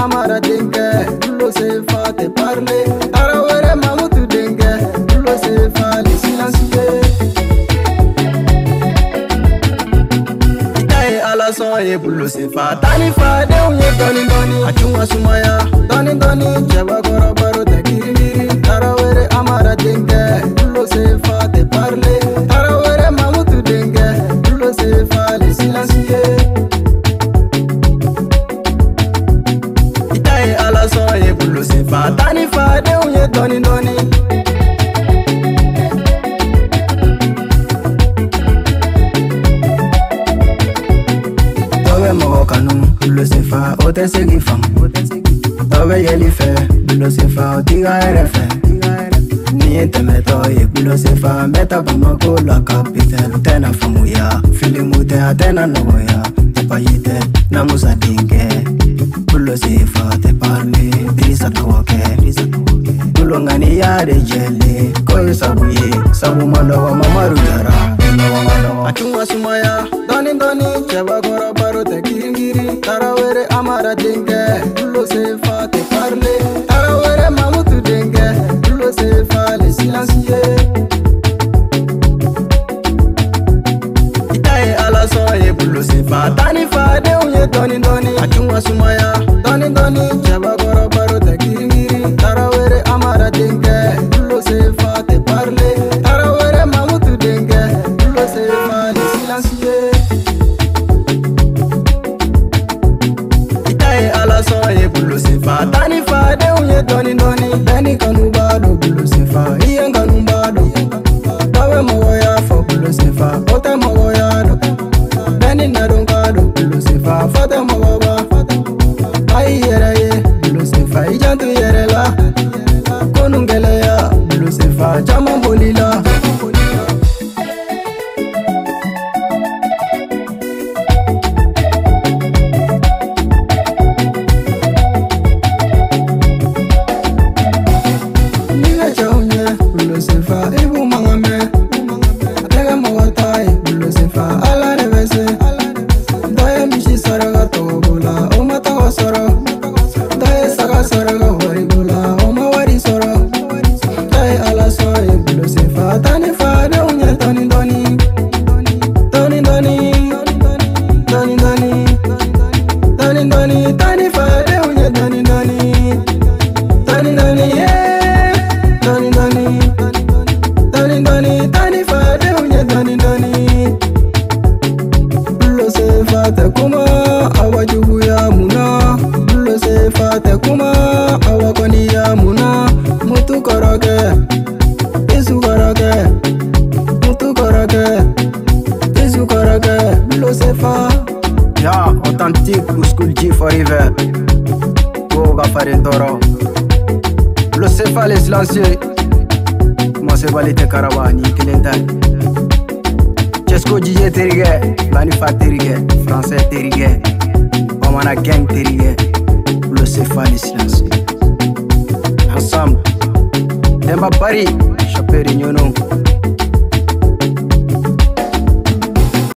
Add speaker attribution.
Speaker 1: Amara Dengue, Bulo Sefa te parler. Tarawere Mamoutou Dengue, Bulo Sefa les silencieux. Itaye Alason et Bulo Sefa. Tani Fade Ouye Doni Doni, Achuma Sumaya, Doni Doni, Jeba Gorobaro te Kirimiri. Tarawere Amara Dengue, Bulo Sefa te parler. Tarawere Mamoutou Dengue, Bulo Sefa les silencieux. Alason Bulo Sefa. Tani Fade Ouye Doni Doni. Tobe Mogo Kanu Bulo Sefa. Ote segi fam Tobe Yeli Fe Bulo Sefa. Otiga RF Niente meto Bulo Sefa. Meta Bamako la capital. Tena famuya Filimute atena nogoya. Tepa yite Namusa dinge Bulo Sefa te parle, Drissa Toke, Bulo ngani ya de jele, Koye sabuye, sabu mandawa mamaru jara, Achuma Sumaya, Doni Doni, Cheba Gorobaro te Kiringiri, Tarawere Amara Dengue, Bulo Sefa te parle, Tarawere Mamoutou Dengue, Bulo Sefa les silencieux. Itaye Alason Bulo Sefa. Tani Fade Ouye Doni Doni, Achuma Sumaya, Doni Doni, Cheba Gorobaro te Kiringiri, Tarawere Amara Dengue, Bulo Sefa te parler, Tarawere Mamoutou Dengue, Bulo Sefa les silencieux. Itaye Alason Bulo Sefa. Tani Fade Ouye Doni Doni, Beni Kanubado Bulo Sefa. Iyen Kanubado, Tawe Mogoya for Bulo Sefa. Ote Mogoya do, Beni Nadunkado Bulo Sefa. Fate Mogoba, Ai yere ye Bulo Sefa. Ijantu yere la, Konungele ya Bulo Sefa. Jaman bolila. Niga chaunye Bulo Sefa. Ibu mangame, Atega Mogotai Bulo Sefa. Ala revese, Doye mishi saraga togola. Oma tawa soro, Doye saga saraga warigola. Oma wari soro, Doye Alason Bulo Sefa. Tani Fade Ouye Doni Doni, Doni Doni, Doni Doni, Doni Doni. Tani Fade Ouye Doni Doni, Doni Doni, yeah, Doni Doni, Doni Doni. Tani Fade Ouye Doni Doni. Bulo Sefa te kuma awajugu ya muna. Bulo Sefa te kuma awakoni ya muna. Mutu koroke, Isu koroke, Mutu koroke, Isu koroke. Bulo Sefa. Ya, authentique School G forever. Goga Farentoro. Bulo Sefa les silencieux. Moi c'est Balite Karawani, Kilentan. Chesko DJ terige, Banifa terige, Français terige, Omana gang terige, Bulo Sefa les silencieux. Ensemble, Demba Paris, Chapé Rignono.